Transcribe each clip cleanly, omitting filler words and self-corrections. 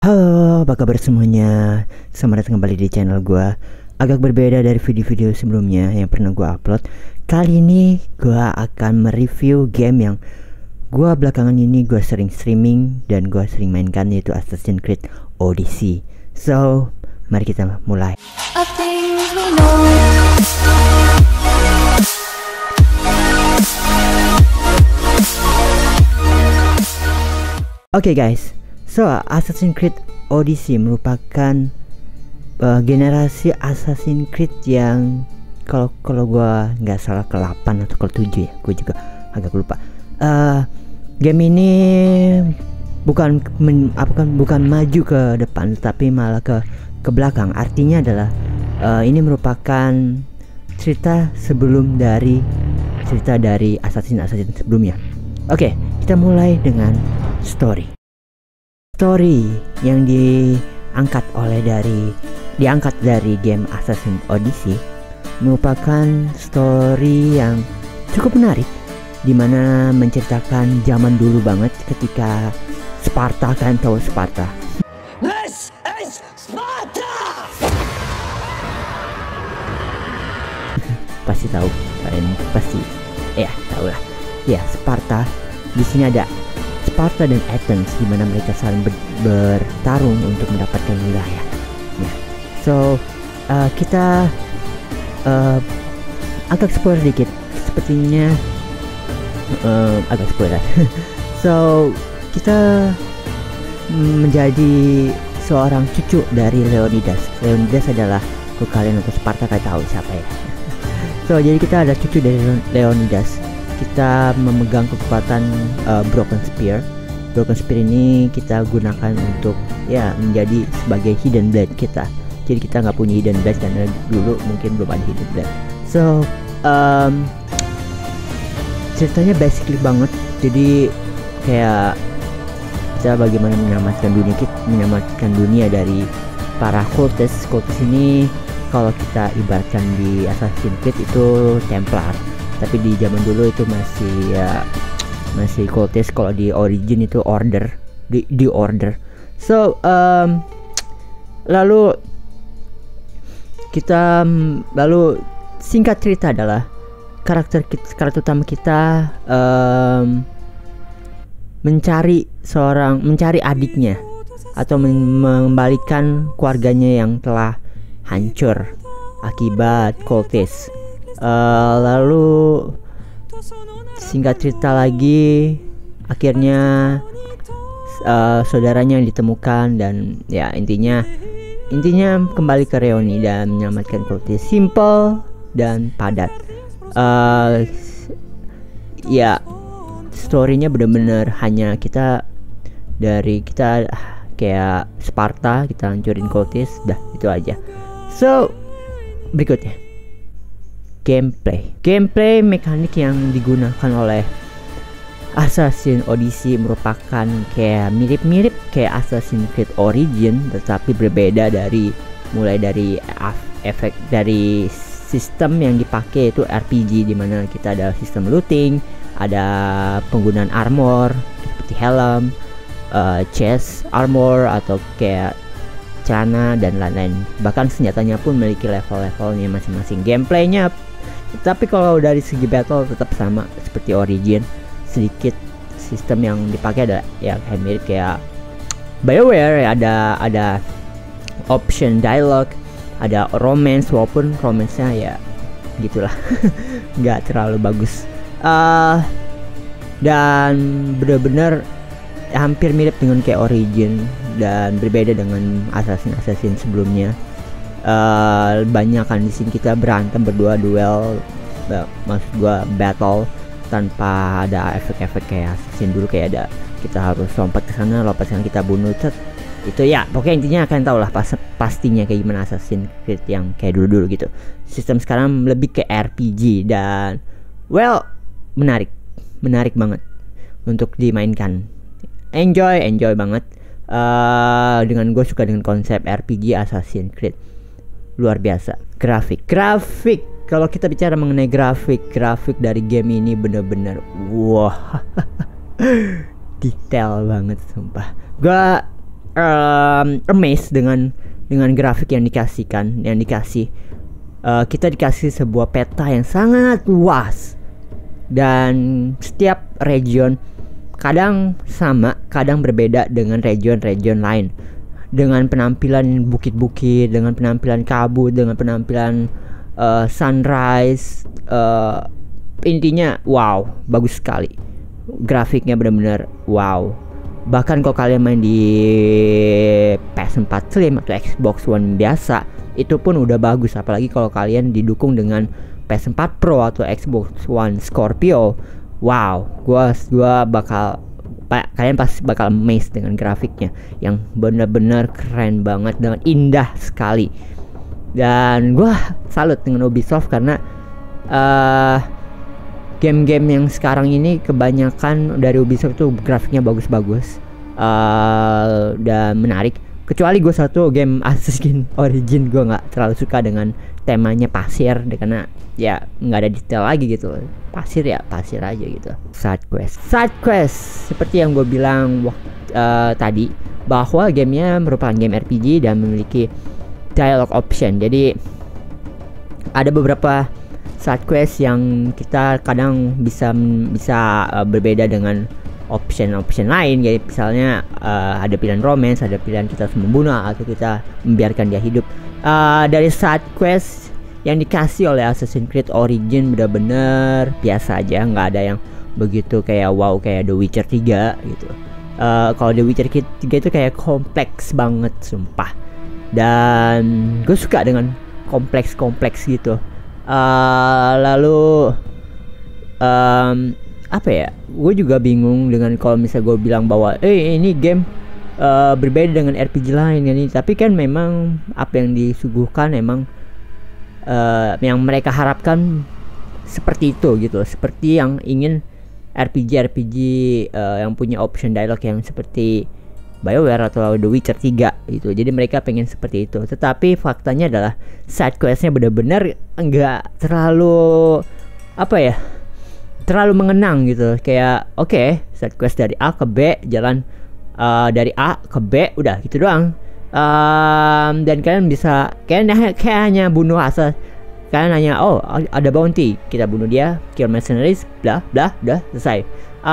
Halo, apa kabar semuanya? Selamat datang kembali di channel gue. Agak berbeda dari video-video sebelumnya yang pernah gue upload. Kali ini gue akan mereview game yang gue belakangan ini gue sering streaming dan gue sering mainkan, yaitu Assassin's Creed Odyssey. So, mari kita mulai. Oke guys, so Assassin's Creed Odyssey merupakan generasi Assassin's Creed yang kalau gua nggak salah ke-8 atau ke-7 ya, gue juga agak lupa. Game ini bukan maju ke depan, tapi malah ke belakang. Artinya adalah ini merupakan cerita dari Assassin sebelumnya. Oke, kita mulai dengan story yang diangkat dari game Assassin's Odyssey merupakan story yang cukup menarik, dimana menceritakan zaman dulu banget ketika Sparta. Kalian tahu Sparta? This is Sparta! Pasti tahu, kalian pasti tahu lah. Ya, Sparta. Di sini ada Sparta dan Athens, di mana mereka saling bertarung untuk mendapatkan wilayah. Ya. So, kita agak spoiler dikit, sepertinya agak spoiler. So, kita menjadi seorang cucu dari Leonidas. Leonidas adalah, kalau kalian untuk Sparta kalian tahu siapa ya. So, jadi kita ada cucu dari Leonidas. Kita memegang kekuatan Broken Spear. Broken Spear ini kita gunakan untuk menjadi sebagai hidden blade kita. Jadi kita nggak punya hidden blade karena dulu mungkin belum ada hidden blade. So ceritanya basically banget. Jadi kayak kita bagaimana menyelamatkan dunia dari para cultists. Cultists ini kalau kita ibaratkan di Assassin's Creed itu Templar. Tapi di zaman dulu itu masih cultist. Kalau di Origin itu Order, di Order. So lalu singkat cerita adalah karakter utama kita mencari adiknya atau mengembalikan keluarganya yang telah hancur akibat cultist. Lalu singkat cerita lagi, akhirnya saudaranya yang ditemukan dan ya intinya kembali ke reuni dan menyelamatkan cultist. Simple dan padat. Storynya benar-benar hanya kita kayak Sparta, kita hancurin cultist, dah itu aja. So berikutnya, gameplay mekanik yang digunakan oleh Assassin's Odyssey merupakan kayak mirip-mirip kayak Assassin's Creed Origin, tetapi berbeda mulai dari efek dari sistem yang dipakai, itu RPG, di mana kita ada sistem looting, ada penggunaan armor seperti helm, chest armor atau kayak celana dan lain-lain. Bahkan senjatanya pun memiliki level-levelnya masing-masing. Gameplaynya, tapi kalau dari segi battle tetap sama seperti Origin. Sedikit sistem yang dipakai ada kayak mirip kayak BioWare, ada option dialogue, ada romance, walaupun romance-nya ya gitulah. Nggak terlalu bagus. Dan benar-benar hampir mirip dengan kayak Origin dan berbeda dengan Assassin sebelumnya. Banyak kan di sini kita berantem berdua, duel, maksud gua battle tanpa ada efek-efek kayak Assassin dulu, kayak ada kita harus lompat ke sana, lompat sana kita bunuh itu ya. Pokoknya intinya akan tahu lah pastinya kayak gimana Assassin's Creed yang kayak dulu gitu. Sistem sekarang lebih ke RPG dan menarik banget untuk dimainkan. Enjoy banget. Dengan gue suka dengan konsep RPG Assassin's Creed, luar biasa. Grafik kalau kita bicara mengenai grafik dari game ini bener-bener wah, detail banget sumpah. Gua amazed dengan grafik yang dikasih. Kita dikasih sebuah peta yang sangat luas, dan setiap region kadang sama, kadang berbeda dengan region lain, dengan penampilan bukit-bukit, dengan penampilan kabut, dengan penampilan sunrise. Intinya wow, bagus sekali. Grafiknya benar-benar wow. Bahkan kalau kalian main di PS4 Slim atau Xbox One biasa, itu pun udah bagus. Apalagi kalau kalian didukung dengan PS4 Pro atau Xbox One Scorpio. Wow, kalian pasti bakal amazed dengan grafiknya yang benar-benar keren banget dan indah sekali. Dan gua salut dengan Ubisoft karena game-game yang sekarang ini kebanyakan dari Ubisoft tuh grafiknya bagus-bagus dan menarik. Kecuali gue satu game Assassin's Origins, gue nggak terlalu suka dengan temanya pasir, karena ya nggak ada detail lagi gitu. Pasir ya pasir aja gitu. Side quest seperti yang gue bilang tadi, bahwa gamenya merupakan game RPG dan memiliki dialogue option. Jadi ada beberapa side quest yang kita kadang bisa berbeda dengan option lain. Jadi misalnya ada pilihan romance, ada pilihan kita harus membunuh atau kita membiarkan dia hidup. Dari side quest yang dikasih oleh Assassin's Creed Origins benar-benar biasa aja, nggak ada yang begitu kayak wow kayak The Witcher 3 gitu. Kalau The Witcher 3 itu kayak kompleks banget sumpah, dan gue suka dengan kompleks gitu. Lalu apa ya, gue juga bingung dengan kalau misalnya gue bilang bahwa ini game berbeda dengan RPG lain ini, tapi kan memang apa yang disuguhkan memang yang mereka harapkan seperti itu gitu, seperti yang ingin RPG yang punya option dialog yang seperti BioWare atau The Witcher 3 gitu. Jadi mereka pengen seperti itu. Tetapi faktanya adalah side questnya benar-benar enggak terlalu terlalu mengenang gitu. Kayak oke, side quest dari A ke B, jalan dari A ke B, udah gitu doang. Dan kalian hanya bunuh asal. Kalian hanya ada bounty, kita bunuh dia, kill mercenaries, blah selesai.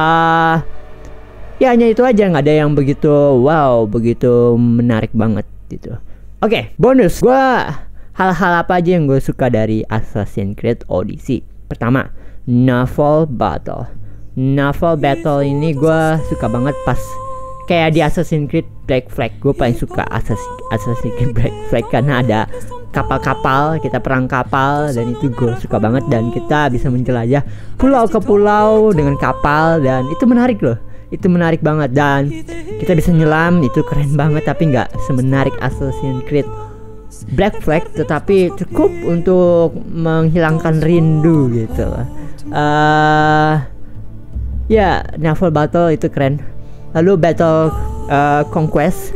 Ya hanya itu aja, nggak ada yang begitu menarik banget gitu. Oke, bonus. Hal-hal apa aja yang gue suka dari Assassin's Creed Odyssey? Pertama, naval battle ini gue suka banget pas kayak di Assassin's Creed Black Flag. Gue paling suka Assassin's Creed Black Flag karena ada kapal-kapal, kita perang kapal, dan itu gue suka banget. Dan kita bisa menjelajah pulau ke pulau dengan kapal, dan itu menarik loh. Itu menarik banget, dan kita bisa nyelam, itu keren banget. Tapi nggak semenarik Assassin's Creed Black Flag, tetapi cukup untuk menghilangkan rindu gitu. Ya, naval battle itu keren. Lalu battle conquest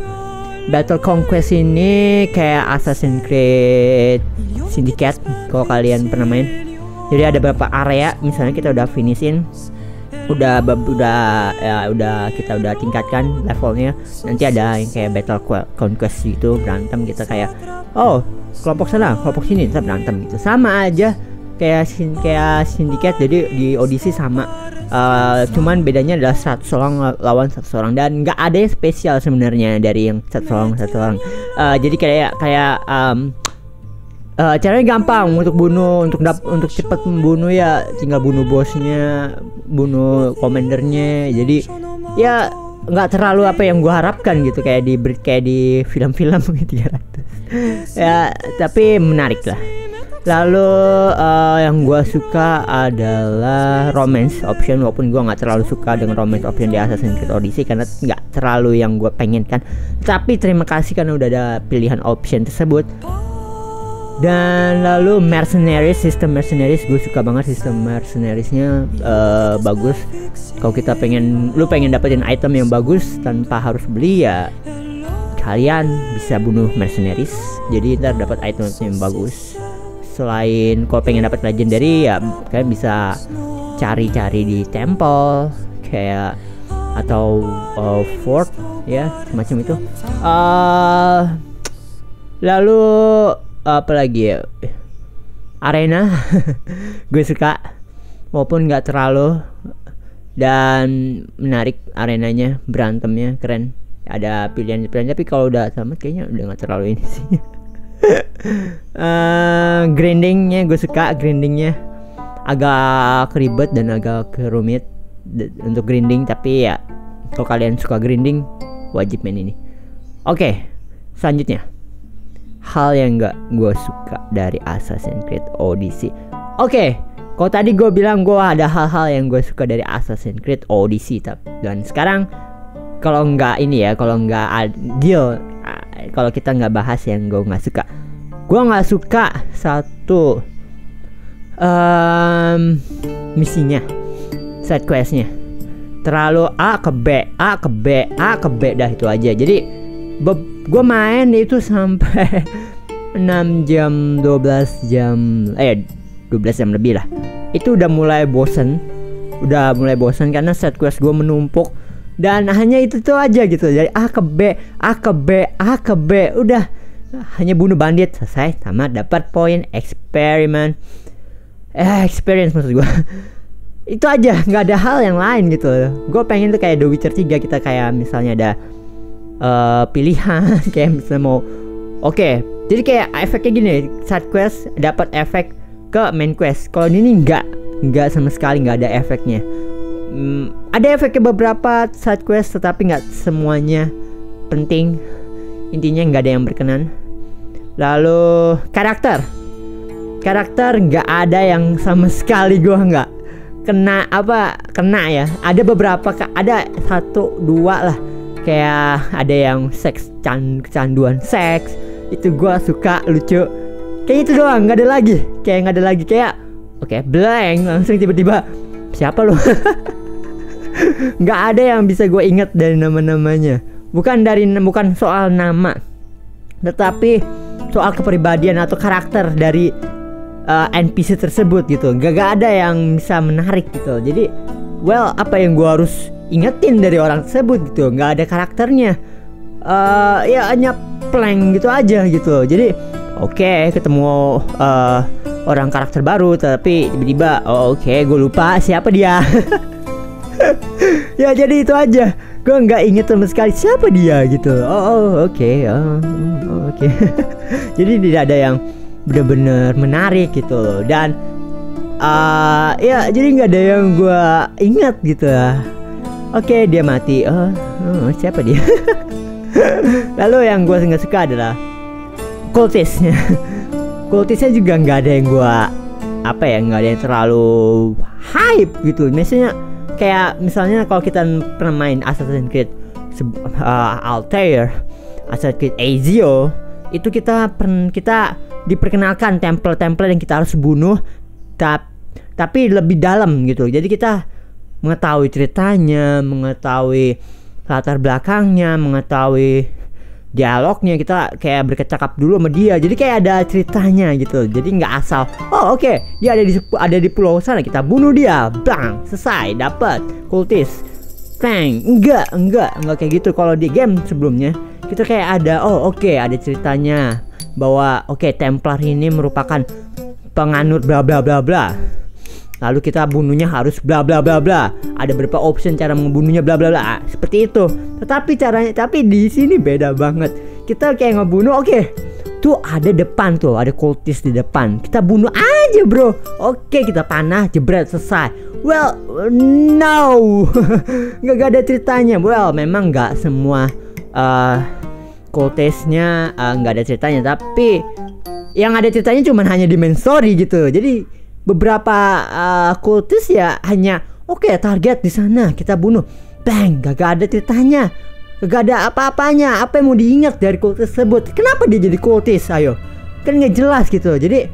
ini kayak Assassin's Creed Syndicate kalau kalian pernah main. Jadi ada beberapa area, misalnya kita udah finishin, udah kita udah tingkatkan levelnya, nanti ada yang kayak battle conquest gitu, berantem kita kayak kelompok sana kelompok sini kita berantem gitu, sama aja kayak Syndicate. Jadi di Odyssey sama, cuman bedanya adalah 100 orang lawan 100 orang, dan nggak ada yang spesial sebenarnya dari yang 100 orang. Jadi kayak caranya gampang untuk bunuh, untuk cepat membunuh ya, tinggal bunuh bosnya, bunuh komandernya. Jadi ya nggak terlalu apa yang gua harapkan gitu, kayak di film-film gitu 300. Ya, tapi menarik lah. Lalu yang gua suka adalah romance option, walaupun gua nggak terlalu suka dengan romance option di Assassin's Creed Odyssey karena nggak terlalu yang gua pengenkan. Tapi terima kasih karena udah ada pilihan option tersebut. Dan lalu sistem mercenaries, gue suka banget sistem mercenariesnya, bagus. Kalau kita pengen dapetin item yang bagus tanpa harus beli, ya kalian bisa bunuh mercenaries, jadi ntar dapat item yang bagus. Selain kalau pengen dapat legendary, ya kalian bisa cari-cari di temple kayak atau fort ya semacam itu. Lalu apa lagi ya, Arena gue suka walaupun nggak terlalu, dan menarik arenanya, berantemnya keren, ada pilihan-pilihan, tapi kalau udah tamat kayaknya udah nggak terlalu ini sih. Grindingnya gue suka, grindingnya agak ribet dan agak rumit untuk grinding, tapi ya kalau kalian suka grinding wajib main ini. Oke, selanjutnya hal yang nggak gue suka dari Assassin's Creed Odyssey. Oke, kalau tadi gue bilang gue ada hal-hal yang gue suka dari Assassin's Creed Odyssey, dan sekarang kalau nggak ini ya, kalau nggak adil, kalau kita nggak bahas yang gue nggak suka, gue nggak suka satu misinya, side questnya terlalu A ke B dah itu aja. Jadi gue main itu sampai 6 jam 12 jam 12 jam lebih lah. Itu udah mulai bosen karena side quest gue menumpuk dan hanya itu tuh aja gitu. Jadi A ke B, udah hanya bunuh bandit, selesai, tamat, dapat poin, experience maksud gue. Itu aja, nggak ada hal yang lain gitu. Gue pengen tuh kayak The Witcher 3, kita kayak misalnya ada pilihan kayak misalnya mau jadi kayak efeknya gini, side quest dapat efek ke main quest. Kalau ini nggak sama sekali, nggak ada efeknya. Ada efeknya beberapa side quest, tetapi nggak semuanya penting. Intinya nggak ada yang berkenan. Lalu karakter nggak ada yang sama sekali gue nggak kena ya. Ada beberapa, ada 1-2 lah, kayak ada yang kecanduan seks, itu gue suka, lucu, kayak itu doang, nggak ada lagi kayak blank, langsung tiba-tiba siapa lo. Nggak ada yang bisa gue ingat dari nama-namanya, bukan soal nama, tetapi soal kepribadian atau karakter dari NPC tersebut gitu. Gak ada yang bisa menarik gitu. Jadi apa yang gue harus ingetin dari orang tersebut gitu, nggak ada karakternya. Ya hanya plank gitu aja gitu. Jadi ketemu orang karakter baru, tapi tiba-tiba gue lupa siapa dia. Ya jadi itu aja, gue nggak inget sama sekali siapa dia gitu. Oke. Jadi tidak ada yang benar-benar menarik gitu loh. Dan jadi nggak ada yang gue ingat gitu. Dia mati. Siapa dia? Lalu yang gue nggak suka adalah kultisnya. Kultisnya juga nggak ada yang gue nggak ada yang terlalu hype gitu. Misalnya kalau kita pernah main Assassin's Creed Altair, Assassin's Creed Ezio, itu kita diperkenalkan tempel-tempel yang kita harus bunuh, tapi lebih dalam gitu. Jadi kita mengetahui ceritanya, mengetahui latar belakangnya, mengetahui dialognya, kita kayak bercakap dulu sama dia. Jadi kayak ada ceritanya gitu. Jadi nggak asal dia ada di pulau sana, kita bunuh dia, bang, selesai, dapat kultis, bang. Enggak kayak gitu. Kalau di game sebelumnya kita kayak ada ada ceritanya bahwa Templar ini merupakan penganut bla bla bla bla. Lalu kita bunuhnya harus bla bla bla bla. Ada beberapa option cara membunuhnya bla bla bla. Seperti itu. Tapi di sini beda banget. Kita kayak ngebunuh, tuh ada depan tuh, ada kultis di depan. Kita bunuh aja, bro. Kita panah, jebret, selesai. No. Gak ada ceritanya. Memang gak semua kultisnya nggak ada ceritanya, tapi yang ada ceritanya cuma hanya di main story gitu. Jadi beberapa kultis ya hanya target di sana, kita bunuh, bang, gak ada ceritanya, gak ada apa-apanya. Apa yang mau diingat dari kultis tersebut? Kenapa dia jadi kultis? Ayo, kan nggak jelas gitu. Jadi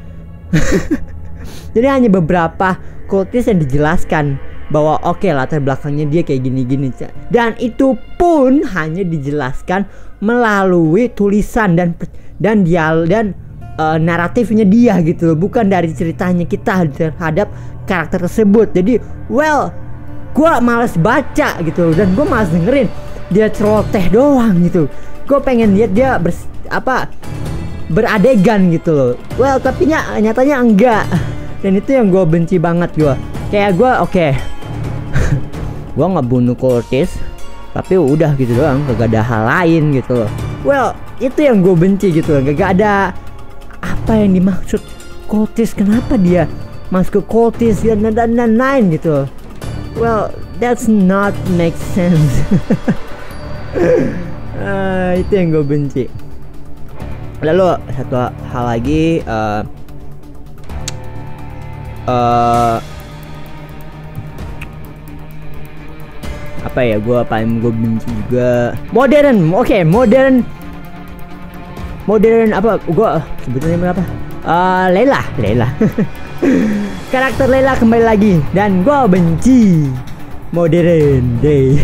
jadi hanya beberapa kultis yang dijelaskan bahwa latar belakangnya dia kayak gini-gini, dan itu pun hanya dijelaskan melalui tulisan dan naratifnya dia gitu, bukan dari ceritanya kita terhadap karakter tersebut. Jadi gue malas baca gitu, dan gue malas dengerin dia celoteh doang gitu. Gue pengen lihat dia beradegan gitu loh. Well, tapi nyatanya enggak. Dan itu yang gue benci banget gue. Kayak gue gue ngebunuh Curtis, tapi udah gitu doang, gak ada hal lain gitu loh. Well, itu yang gue benci gitu loh. Gak ada apa yang dimaksud Curtis, kenapa dia masuk ke Curtis dan lain gitu loh. Well, that's not make sense. Itu yang gue benci. Lalu satu hal lagi, apa ya, gue benci juga modern. Modern apa gue sebetulnya apa, Layla. Karakter Layla kembali lagi dan gue benci modern day.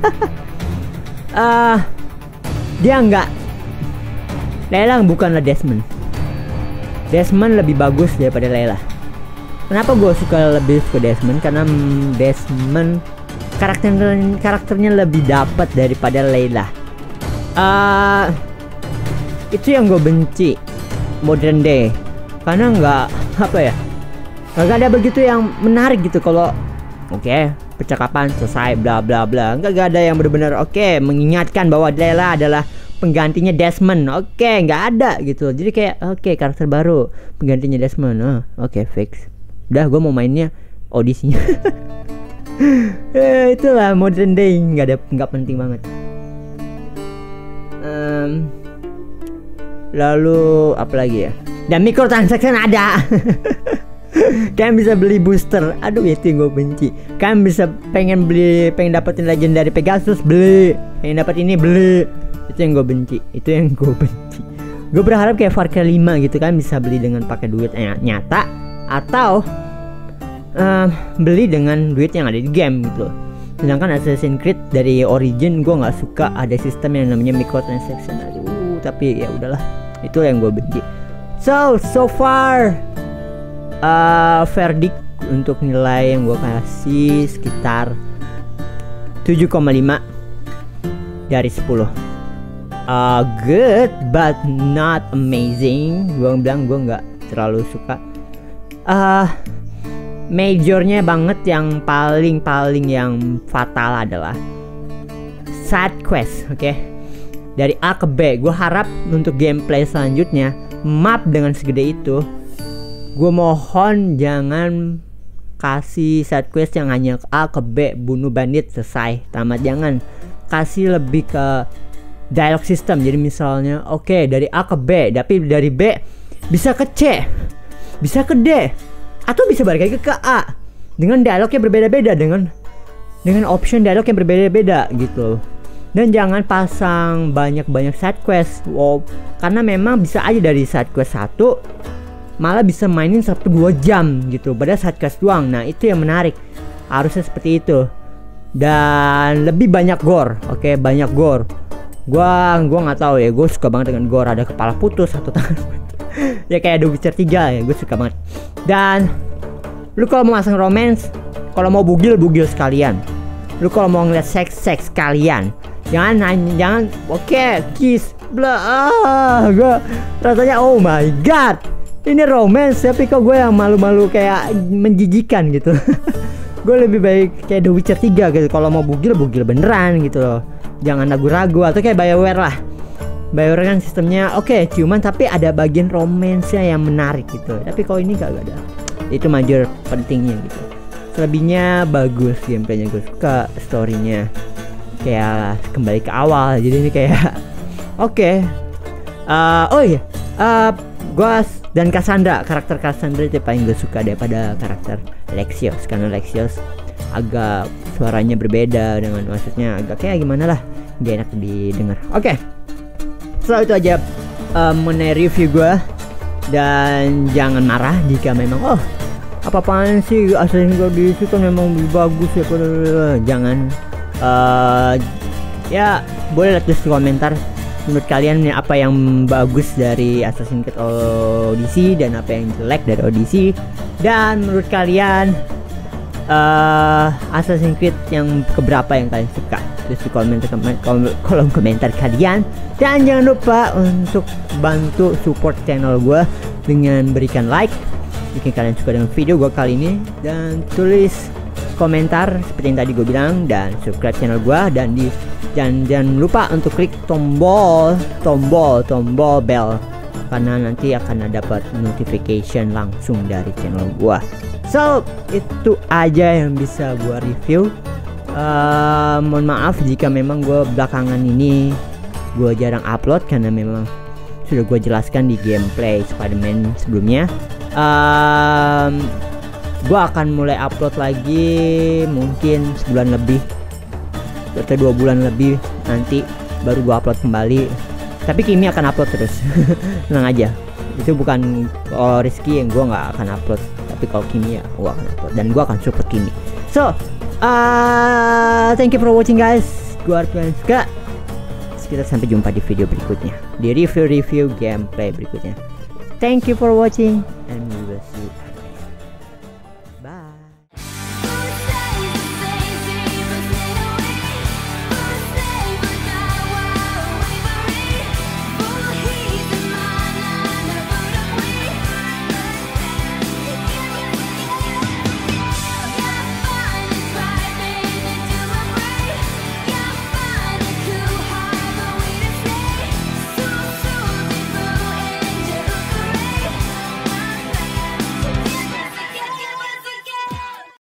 Dia enggak, Layla bukanlah Desmond. Desmond lebih bagus daripada Layla. Kenapa gue lebih suka Desmond? Karena Desmond karakternya lebih dapat daripada Layla. Itu yang gue benci modern day, karena nggak ada begitu yang menarik gitu. Kalau percakapan selesai bla bla bla, nggak ada yang benar-benar mengingatkan bahwa Layla adalah penggantinya Desmond. Nggak ada gitu. Jadi kayak karakter baru penggantinya Desmond. Fix. Udah, gue mau mainnya audisinya. Itulah modern day, nggak penting banget. Lalu apa lagi ya? Dan microtransaction ada. Kalian bisa beli booster. Aduh, itu yang gue benci. Kalian bisa pengen dapetin legendary Pegasus, beli. Pengen dapet ini, beli. Itu yang gue benci. Gue berharap kayak Far Cry 5 gitu kan, bisa beli dengan pakai duit nyata atau beli dengan duit yang ada di game gitu. Sedangkan Assassin's Creed dari Origin gue nggak suka ada sistem yang namanya microtransaction. Aduh, tapi ya udahlah, itu yang gue benci. So far verdict untuk nilai yang gue kasih sekitar 7,5 dari 10. Good but not amazing. Gue bilang gue nggak terlalu suka. Majornya banget yang paling yang fatal adalah side quest. Dari A ke B. Gue harap untuk gameplay selanjutnya, map dengan segede itu, gue mohon jangan kasih side quest yang hanya A ke B, bunuh bandit selesai tamat. Jangan kasih lebih ke dialog system. Jadi misalnya dari A ke B, tapi dari B bisa ke C, bisa ke D, atau bisa balik lagi ke A dengan dialognya berbeda-beda, dengan option dialog yang berbeda-beda gitu. Dan jangan pasang banyak side quest. Karena memang bisa aja dari side quest 1 malah bisa mainin 1-2 jam gitu pada side quest doang. Nah, itu yang menarik. Harusnya seperti itu. Dan lebih banyak gore. Banyak gore. Gua nggak tahu ya, gue suka banget dengan gore. Ada kepala putus, satu tangan. Ya kayak The Witcher 3 ya, gue suka banget. Dan lu kalau mau masang romance, kalau mau bugil sekalian. Lu kalau mau ngeliat seks sekalian. Jangan kiss bla. Gue rasanya oh my god, ini romance, tapi kok gue yang malu-malu kayak menjijikan gitu. Gue lebih baik kayak The Witcher 3 gitu. Kalau mau bugil beneran gitu loh. Jangan ragu-ragu. Atau kayak BioWare lah. BioWare kan sistemnya ciuman tapi ada bagian romance-nya yang menarik gitu. Tapi kalau ini kagak ada. Itu major pentingnya gitu. Selebihnya bagus gameplaynya, gue suka story-nya. Kayak kembali ke awal. Jadi ini kayak gue dan Cassandra, karakter Cassandra itu paling gue suka daripada karakter Lexios. Karena Lexios agak suaranya berbeda, dengan maksudnya agak kayak gimana lah, gak enak didengar. So itu aja mengenai review gue. Dan jangan marah jika memang apa-apaan sih Assassin's Creed Odyssey kan memang lebih bagus ya. Jangan ya boleh tulis di komentar menurut kalian apa yang bagus dari Assassin's Creed Odyssey dan apa yang jelek dari Odyssey. Dan menurut kalian Assassin's Creed yang keberapa yang kalian suka, terus di kolom komentar kalian. Dan jangan lupa untuk bantu support channel gue dengan berikan like jika kalian suka dengan video gue kali ini, dan tulis komentar seperti yang tadi gue bilang, dan subscribe channel gue, dan jangan lupa untuk klik tombol bell, karena nanti akan dapat notification langsung dari channel gue. So itu aja yang bisa gue review. Mohon maaf jika memang gue belakangan ini gue jarang upload, karena memang sudah gue jelaskan di gameplay Spider-Man sebelumnya. Gue akan mulai upload lagi mungkin sebulan lebih atau 2 bulan lebih, nanti baru gue upload kembali. Tapi Kimi akan upload terus. Tenang aja, itu bukan Rizky yang gue nggak akan upload, tapi kalau Kimi ya gue akan upload, dan gue akan support Kimi. So thank you for watching guys. Gue harap suka. Kita sampai jumpa di video berikutnya, di review gameplay berikutnya. Thank you for watching, and we will see you.